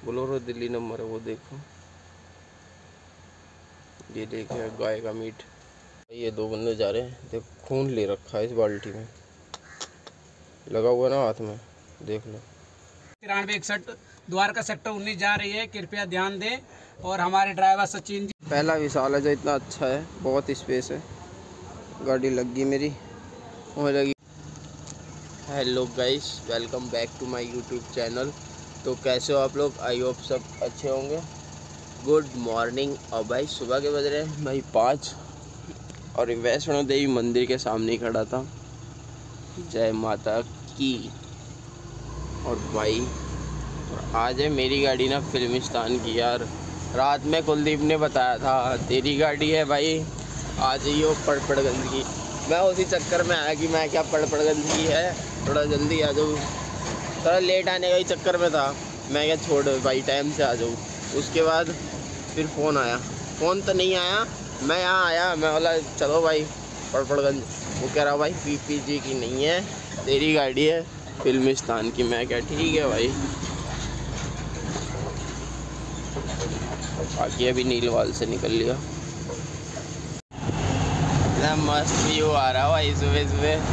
Bolero Delhi number है वो देखो। ये देखिए गाय का मीट। ये दो बंदे जा रहे हैं, देखो खून ले रखा है इस बाल्टी में, लगा हुआ ना हाथ में, देख लो। 9361 द्वारका सेक्टर 19 जा रही है, कृपया ध्यान दें। और हमारे ड्राइवर सचिन जी। पहला विशाल है जो इतना अच्छा है, बहुत स्पेस है। गाड़ी लग गई मेरी, हो लगी। Hello guys, welcome back to my YouTube channel. तो कैसे हो आप लोग? आई होप सब अच्छे होंगे। Good morning. और भाई सुबह के बज रहे हैं भाई 5 और वैष्णो देवी मंदिर के सामने खड़ा था। जय माता की। और भाई आज है मेरी गाड़ी ना फिल्मिस्तान की यार। रात में कुलदीप ने बताया था तेरी गाड़ी है भाई, आ जाइयो पड़पड़गंज की। मैं उसी चक्कर में आया कि मैं क्या पड़पड़गंज की है, थोड़ा जल्दी आ जाऊँ। थोड़ा लेट आने का ही चक्कर में था, मैं क्या छोड़ भाई टाइम से आ जाऊँ। उसके बाद फिर फ़ोन आया, फ़ोन तो नहीं आया, मैं यहाँ आया, मैं बोला चलो भाई पड़पड़गंज। वो कह रहा भाई PPG की नहीं है, तेरी गाड़ी है फिल्मिस्तान की। मैं क्या ठीक है भाई। बाकी अभी नीलवाल से निकल लिया। इतना मस्त व्यू आ रहा भाई सुबह सुबह।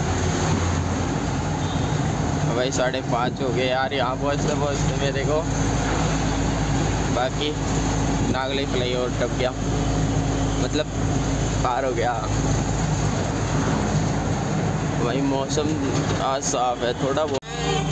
भाई 5:30 हो गए यार यहाँ पहुँचते पहुँचते मेरे को। बाकी नागले फ्लाई और टप गया, मतलब पार हो गया भाई। मौसम आज साफ है थोड़ा बहुत।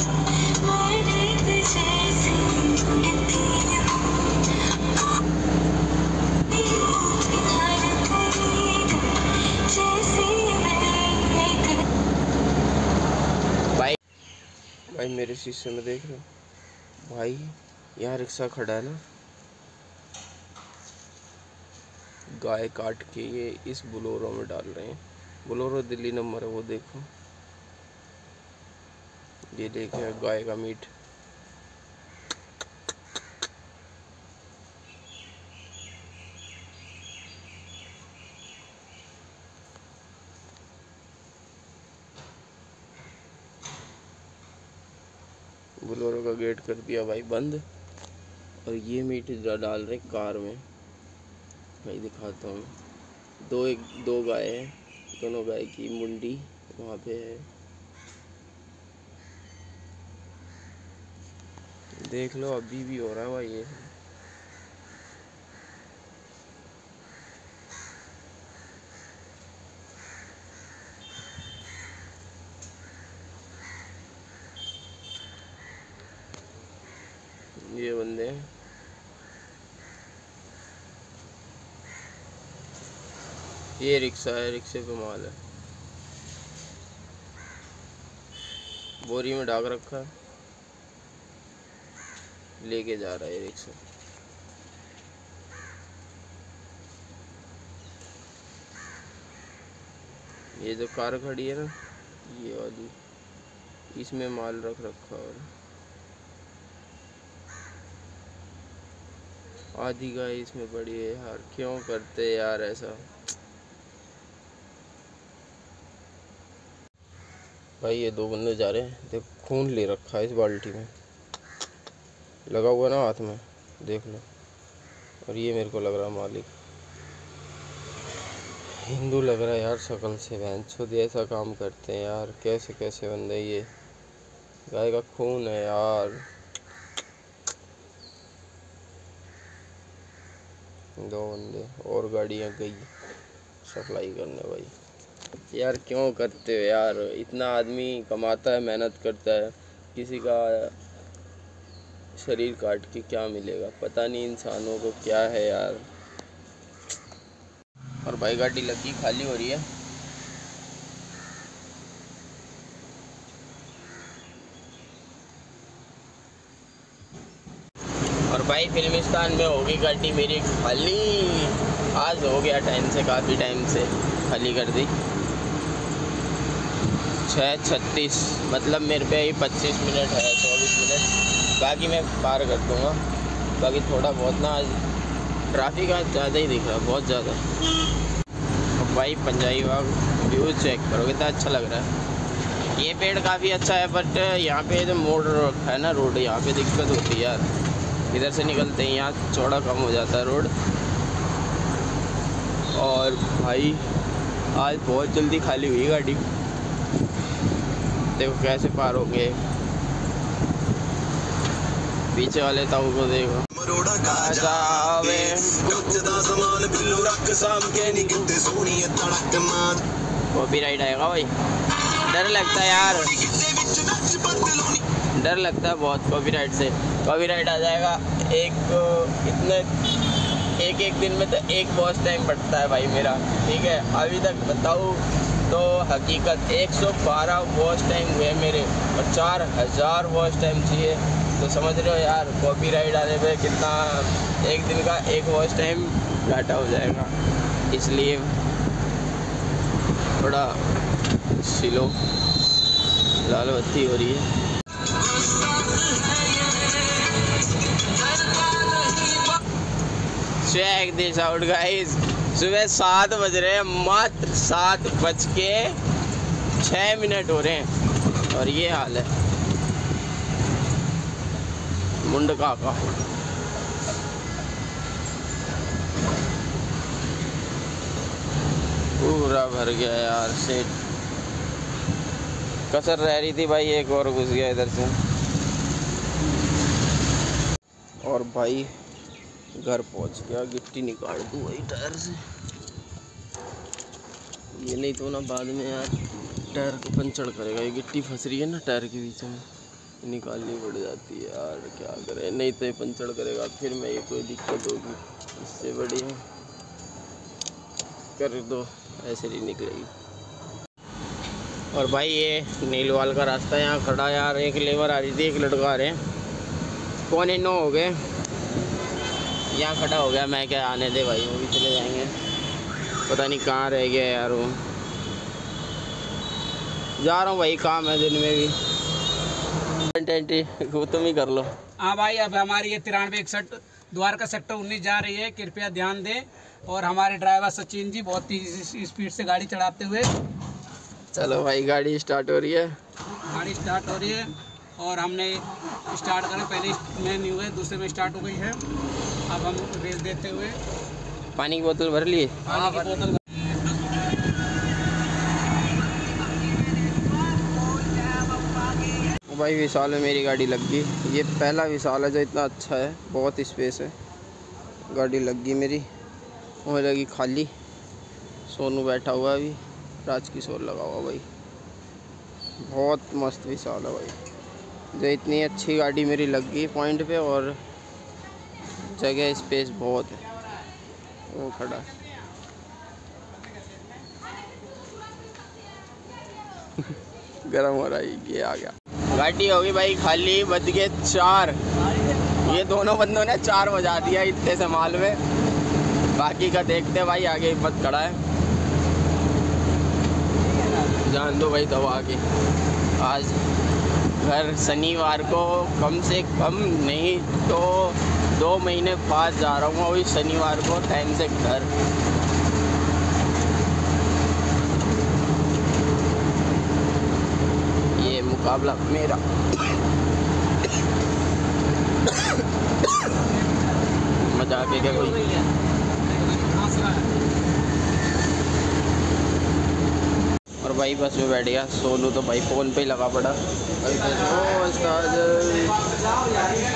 भाई मेरे शीशे में देख रहे हो भाई, यहाँ रिक्शा खड़ा है ना, गाय काट के ये इस बोलेरो में डाल रहे हैं। बोलेरो दिल्ली नंबर है वो देखो। ये देखिए गाय का मीट। बोलेरो का गेट कर दिया भाई बंद, और ये मीट डाल रहे कार में। भाई दिखाता हूँ, दो गाय हैं, दोनों गाय की मुंडी वहाँ पे है, देख लो अभी भी हो रहा है भाई। ये बंदे हैं, ये रिक्शा है, रिक्शे पे माल है, बोरी में डाक रखा है, लेके जा रहा है रिक्शा। ये जो कार खड़ी है ना, ये वाली, इसमें माल रख रखा। और आधी गाय इसमें पड़ी है यार, क्यों करते यार ऐसा। भाई ये दो बंदे जा रहे हैं, देखो खून ले रखा है इस बाल्टी में, लगा हुआ ना हाथ में, देख लो। और ये मेरे को लग रहा मालिक हिंदू लग रहा है यार शक्ल से। बहन खुद ऐसा काम करते हैं यार, कैसे कैसे बंदे। ये गाय का खून है यार। दो बंदे और गाड़ियाँ गई सप्लाई करने। भाई यार क्यों करते हो यार, इतना आदमी कमाता है, मेहनत करता है, किसी का शरीर काट के क्या मिलेगा, पता नहीं इंसानों को क्या है यार। और भाई गाड़ी लगी खाली हो रही है। और भाई फिल्मिस्तान में होगी गाड़ी मेरी खाली। आज हो गया टाइम से, काफ़ी टाइम से खाली कर दी। 6:36 मतलब मेरे पे ही 25 मिनट है, 24 मिनट, बाकी मैं पार कर दूँगा। बाकी थोड़ा बहुत ना आज ट्रैफिक आज ज़्यादा ही दिख रहा है, बहुत ज़्यादा। और भाई पंजाबी बाग व्यू चेक करो कितना अच्छा लग रहा है। ये पेड़ काफ़ी अच्छा है, बट यहाँ पे जो मोड़ रखा है ना रोड, यहाँ पे दिक्कत होती है यार। इधर से निकलते हैं, यहाँ चौड़ा कम हो जाता है रोड। और भाई आज बहुत जल्दी खाली हुई गाड़ी, देखो कैसे पार होंगे। पीछे वाले ताऊ को देखो। कॉपीराइट आएगा भाई, डर लगता है यार, डर लगता है बहुत कॉपीराइट से। कॉपीराइट आ जाएगा एक दिन में तो एक वॉच टाइम बढ़ता है भाई मेरा, ठीक है। अभी तक बताऊँ तो हकीकत 112 वॉच टाइम हुए मेरे, और 4000 वॉच टाइम चाहिए, तो समझ रहे हो यार कॉपीराइट आने पे कितना एक दिन का एक वॉच टाइम घाटा हो जाएगा। इसलिए थोड़ा स्लो, लाल बत्ती हो रही है। चेक दिस आउट गाइस, सुबह 7 बज रहे हैं, मात्र 7:06 हो रहे हैं और ये हाल है मुंडका का। पूरा भर गया यार, सेट कसर रह रही थी भाई, एक और घुस गया इधर से। और भाई घर पहुंच गया, गिट्टी निकाल दूँ वही टायर से, ये नहीं तो ना बाद में यार टायर को पंचर करेगा। ये गिट्टी फंस रही है ना टायर के बीच में, निकालनी पड़ जाती है यार, क्या करें, नहीं तो ये पंचर करेगा फिर में, ये कोई दिक्कत होगी। इससे बढ़िया कर दो, ऐसे नहीं निकलेगी। और भाई ये नीलवाल का रास्ता यहाँ खड़ा यार, एक लेबर आ रही थी, एक लड़का आ रहे हैं, 8:45 हो गए, यहाँ खड़ा हो गया। मैं क्या आने दे भाई, वो भी चले जाएंगे, पता नहीं कहाँ रह गया यार वो। जा रहा हूँ भाई, काम है दिन में भी, वो तुम ही कर लो। हाँ भाई, अब हमारी ये 9361 द्वारका सेक्टर 19 जा रही है, कृपया ध्यान दें। और हमारे ड्राइवर सचिन जी बहुत तेज स्पीड से गाड़ी चलाते हुए। चलो भाई, गाड़ी स्टार्ट हो रही है, गाड़ी स्टार्ट हो रही है और हमने स्टार्ट करें, पहले में नहीं हुए, दूसरे में स्टार्ट हो गई है। अब हम रेस देते हुए पानी की बोतल भर लिए, पानी की बोतल भाई। विशाल में मेरी गाड़ी लग गई, ये पहला विशाल है जो इतना अच्छा है, बहुत स्पेस है। गाड़ी लग गई मेरी, वहाँ लगी खाली, सोनू बैठा हुआ है अभी, राजकिशोर लगा हुआ भाई, बहुत मस्त विशाल है भाई। जो इतनी अच्छी गाड़ी मेरी लग गई पॉइंट पे, और जगह स्पेस बहुत है। वो खड़ा गरम हो रहा है, ये आ गया। गाड़ी होगी भाई खाली, बज गए 4। ये दोनों बंदों ने 4 बजा दिया इतने से माल में। बाकी का देखते भाई, आगे हिम्मत खड़ा है, जान दो भाई दबा के। आज घर शनिवार को कम से कम नहीं तो 2 महीने बाद जा रहा हूँ, वही शनिवार को टाइम से घर। ये मुकाबला मेरा मजाक है क्या कोई? और भाई बस में बैठ गया, सोनू तो भाई फ़ोन पे ही लगा पड़ा।